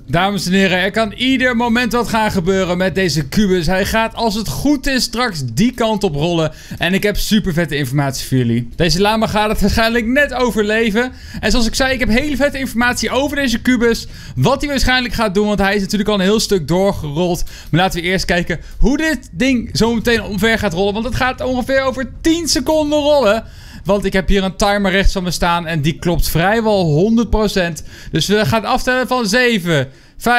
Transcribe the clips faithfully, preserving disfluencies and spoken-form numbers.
Dames en heren, er kan ieder moment wat gaan gebeuren met deze kubus. Hij gaat, als het goed is, straks die kant op rollen. En ik heb super vette informatie voor jullie. Deze lama gaat het waarschijnlijk net overleven. En zoals ik zei, ik heb hele vette informatie over deze kubus. Wat hij waarschijnlijk gaat doen, want hij is natuurlijk al een heel stuk doorgerold. Maar laten we eerst kijken hoe dit ding zo meteen omver gaat rollen. Want het gaat ongeveer over tien seconden rollen. Want ik heb hier een timer rechts van me staan en die klopt vrijwel honderd procent. Dus we gaan aftellen van zeven,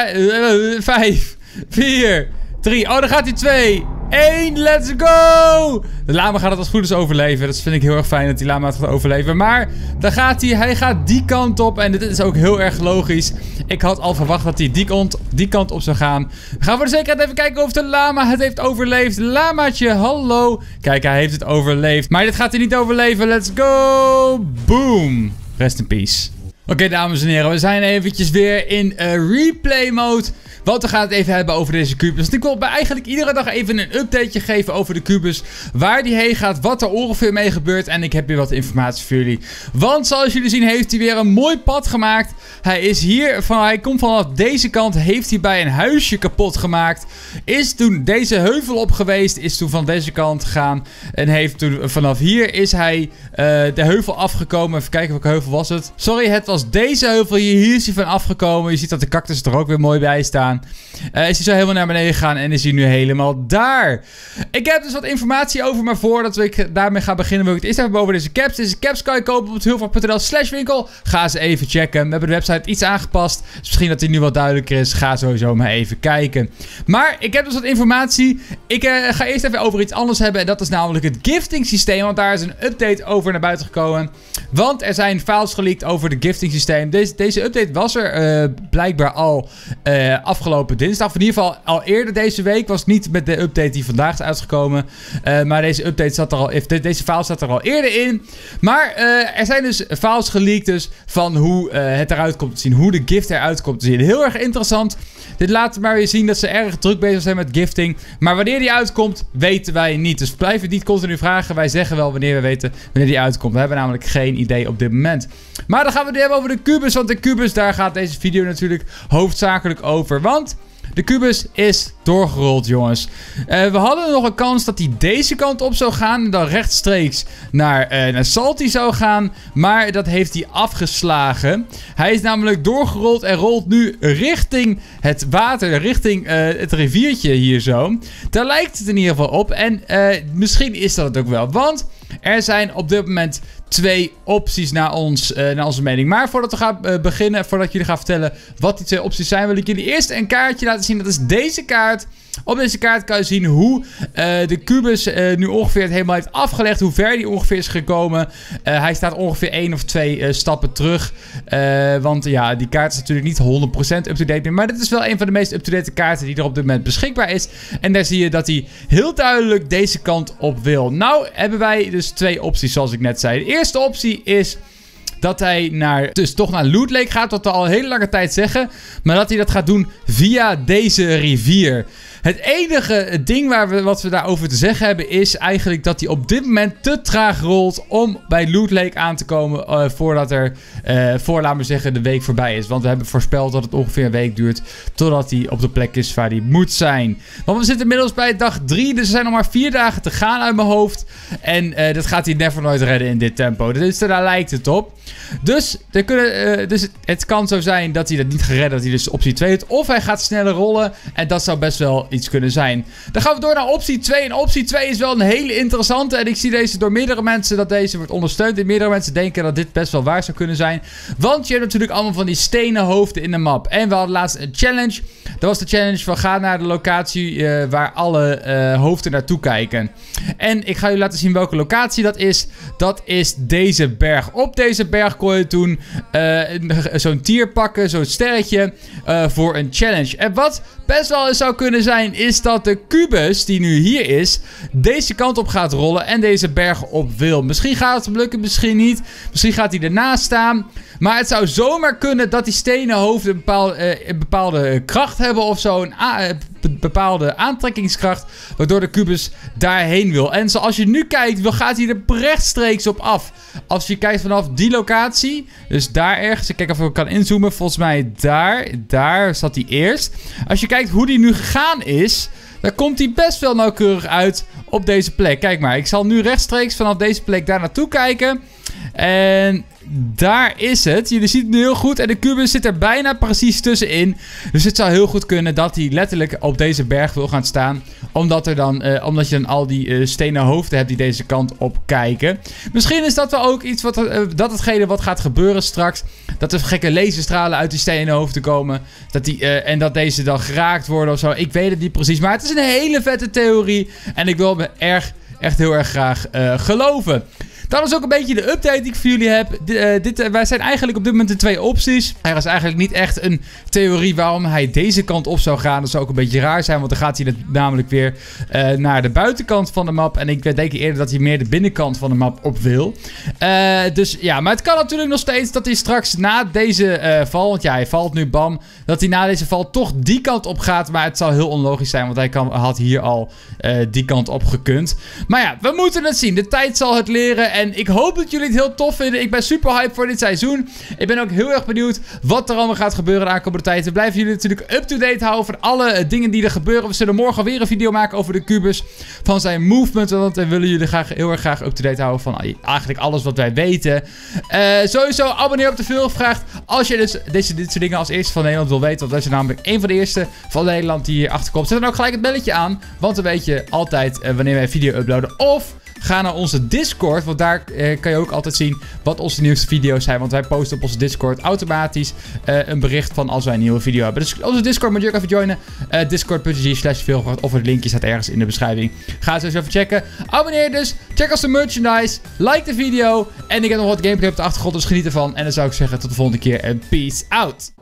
vijf, vier, drie. Oh, dan gaat hij twee, één. Let's go! De lama gaat het als het goed is overleven. Dat vind ik heel erg fijn dat die lama het gaat overleven. Maar dan gaat hij, hij gaat die kant op. En dit is ook heel erg logisch. Ik had al verwacht dat hij die kant, die kant op zou gaan. We gaan voor de zekerheid even kijken of de lama het heeft overleefd. Lamaatje, hallo. Kijk, hij heeft het overleefd. Maar dit gaat hij niet overleven. Let's go! Boom! Rest in peace. Oké, okay, dames en heren. We zijn eventjes weer in uh, replay mode. Want we gaan het even hebben over deze kubus. Want ik wil bij eigenlijk iedere dag even een updateje geven over de kubus. Waar die heen gaat, wat er ongeveer mee gebeurt. En ik heb weer wat informatie voor jullie. Want zoals jullie zien heeft hij weer een mooi pad gemaakt. Hij is hier, van, hij komt vanaf deze kant, heeft hij bij een huisje kapot gemaakt. Is toen deze heuvel op geweest, is toen van deze kant gegaan. En heeft toen vanaf hier is hij uh, de heuvel afgekomen. Even kijken welke heuvel was het. Sorry, het was deze heuvel hier. Hier is hij van afgekomen. Je ziet dat de cactus er ook weer mooi bij staan. Uh, is hij zo helemaal naar beneden gegaan en is hij nu helemaal daar. Ik heb dus wat informatie over, maar voordat ik daarmee ga beginnen wil ik het eerst even over deze caps. Deze caps kan je kopen op hulvag punt n l slash winkel. Ga ze even checken. We hebben de website iets aangepast. Dus misschien dat die nu wat duidelijker is. Ga sowieso maar even kijken. Maar ik heb dus wat informatie. Ik uh, ga eerst even over iets anders hebben. En dat is namelijk het gifting systeem. Want daar is een update over naar buiten gekomen. Want er zijn files geleakt over het gifting systeem. Deze, deze update was er uh, blijkbaar al uh, afgelopen dinsdag. Of in ieder geval al eerder deze week. Was niet met de update die vandaag is uitgekomen. Uh, maar deze update zat er al. Deze file zat er al eerder in. Maar uh, er zijn dus files geleakt dus van hoe uh, het eruit komt te zien. Hoe de gift eruit komt te zien. Heel erg interessant. Dit laat maar weer zien dat ze erg druk bezig zijn met gifting. Maar wanneer die uitkomt, weten wij niet. Dus blijf het niet continu vragen. Wij zeggen wel wanneer we weten wanneer die uitkomt. We hebben namelijk geen idee op dit moment. Maar dan gaan we het hebben over de kubus. Want de kubus, daar gaat deze video natuurlijk hoofdzakelijk over. Want de kubus is doorgerold, jongens. Uh, we hadden nog een kans dat hij deze kant op zou gaan. En dan rechtstreeks naar, uh, naar Salty zou gaan. Maar dat heeft hij afgeslagen. Hij is namelijk doorgerold en rolt nu richting het water. Richting uh, het riviertje hier zo. Daar lijkt het in ieder geval op. En uh, misschien is dat het ook wel. Want er zijn op dit moment twee opties naar, ons, uh, naar onze mening. Maar voordat we gaan uh, beginnen, voordat ik jullie ga vertellen wat die twee opties zijn, wil ik jullie eerst een kaartje laten zien. Dat is deze kaart. Op deze kaart kan je zien hoe uh, de kubus uh, nu ongeveer het helemaal heeft afgelegd. Hoe ver die ongeveer is gekomen. Uh, hij staat ongeveer één of twee uh, stappen terug. Uh, want ja, die kaart is natuurlijk niet honderd procent up-to-date meer. Maar dit is wel een van de meest up-to-date kaarten die er op dit moment beschikbaar is. En daar zie je dat hij heel duidelijk deze kant op wil. Nou hebben wij dus twee opties zoals ik net zei. De eerste optie is dat hij naar, dus toch naar Loot Lake gaat, wat we al een hele lange tijd zeggen. Maar dat hij dat gaat doen via deze rivier. Het enige ding waar we, wat we daarover te zeggen hebben is eigenlijk dat hij op dit moment te traag rolt om bij Loot Lake aan te komen uh, voordat er, uh, voor laten we zeggen, de week voorbij is. Want we hebben voorspeld dat het ongeveer een week duurt totdat hij op de plek is waar hij moet zijn. Want we zitten inmiddels bij dag drie, dus er zijn nog maar vier dagen te gaan uit mijn hoofd. En uh, dat gaat hij never nooit redden in dit tempo. Dus daar lijkt het op. Dus, er kunnen, uh, dus het, het kan zo zijn dat hij dat niet gaat redden, dat hij dus optie twee doet. Of hij gaat sneller rollen en dat zou best wel iets kunnen zijn. Dan gaan we door naar optie twee. En optie twee is wel een hele interessante. En ik zie deze door meerdere mensen dat deze wordt ondersteund. En meerdere mensen denken dat dit best wel waar zou kunnen zijn. Want je hebt natuurlijk allemaal van die stenen hoofden in de map. En we hadden laatst een challenge. Dat was de challenge van ga naar de locatie uh, waar alle uh, hoofden naartoe kijken. En ik ga jullie laten zien welke locatie dat is. Dat is deze berg. Op deze berg kon je toen uh, zo'n tier pakken, zo'n sterretje uh, voor een challenge. En wat best wel eens zou kunnen zijn, is dat de kubus die nu hier is, deze kant op gaat rollen en deze berg op wil. Misschien gaat het lukken, misschien niet. Misschien gaat hij ernaast staan. Maar het zou zomaar kunnen dat die stenen hoofden een bepaalde, uh, een bepaalde kracht hebben of zo. Een a- bepaalde aantrekkingskracht. Waardoor de kubus daarheen wil. En zoals je nu kijkt, gaat hij er rechtstreeks op af. Als je kijkt vanaf die locatie. Dus daar ergens. Ik kijk of ik kan inzoomen. Volgens mij daar. Daar zat hij eerst. Als je kijkt hoe die nu gegaan is. Dan komt hij best wel nauwkeurig uit op deze plek. Kijk maar. Ik zal nu rechtstreeks vanaf deze plek daar naartoe kijken. En daar is het. Jullie zien het nu heel goed. En de kubus zit er bijna precies tussenin. Dus het zou heel goed kunnen dat hij letterlijk op deze berg wil gaan staan. Omdat, er dan, uh, omdat je dan al die uh, stenen hoofden hebt die deze kant op kijken. Misschien is dat wel ook iets wat... Uh, dat hetgene wat gaat gebeuren straks. Dat er gekke laserstralen uit die stenen hoofden komen. Dat die, uh, en dat deze dan geraakt worden of zo. Ik weet het niet precies. Maar het is een hele vette theorie. En ik wil me erg, echt heel erg graag uh, geloven. Dat is ook een beetje de update die ik voor jullie heb. D uh, dit, uh, wij zijn eigenlijk op dit moment de twee opties. Er is eigenlijk niet echt een theorie waarom hij deze kant op zou gaan. Dat zou ook een beetje raar zijn, want dan gaat hij namelijk weer uh, naar de buitenkant van de map. En ik denk eerder dat hij meer de binnenkant van de map op wil. Uh, dus ja, maar het kan natuurlijk nog steeds dat hij straks na deze uh, val, want ja, hij valt nu bam, dat hij na deze val toch die kant op gaat. Maar het zou heel onlogisch zijn, want hij kan, had hier al uh, die kant op gekund. Maar ja, we moeten het zien. De tijd zal het leren. En ik hoop dat jullie het heel tof vinden. Ik ben super hyped voor dit seizoen. Ik ben ook heel erg benieuwd wat er allemaal gaat gebeuren de aankomende tijd. We blijven jullie natuurlijk up-to-date houden voor alle uh, dingen die er gebeuren. We zullen morgen weer een video maken over de kubus van zijn movement. Want we willen jullie graag, heel erg graag up-to-date houden van uh, eigenlijk alles wat wij weten. Uh, sowieso abonneer op de Veelgevraagd. Als je dus deze, dit soort dingen als eerste van Nederland wil weten. Want wij zijn namelijk een van de eerste van Nederland die hier achterkomt. Zet dan ook gelijk het belletje aan. Want dan weet je altijd uh, wanneer wij een video uploaden. Of... ga naar onze Discord, want daar eh, kan je ook altijd zien wat onze nieuwste video's zijn. Want wij posten op onze Discord automatisch uh, een bericht van als wij een nieuwe video hebben. Dus onze Discord moet je ook even joinen. Uh, Discord.gg slash veelgevraagd of het linkje staat ergens in de beschrijving. Ga het eens even checken. Abonneer dus. Check onze merchandise. Like de video. En ik heb nog wat gameplay op de achtergrond, dus geniet ervan. En dan zou ik zeggen tot de volgende keer en peace out.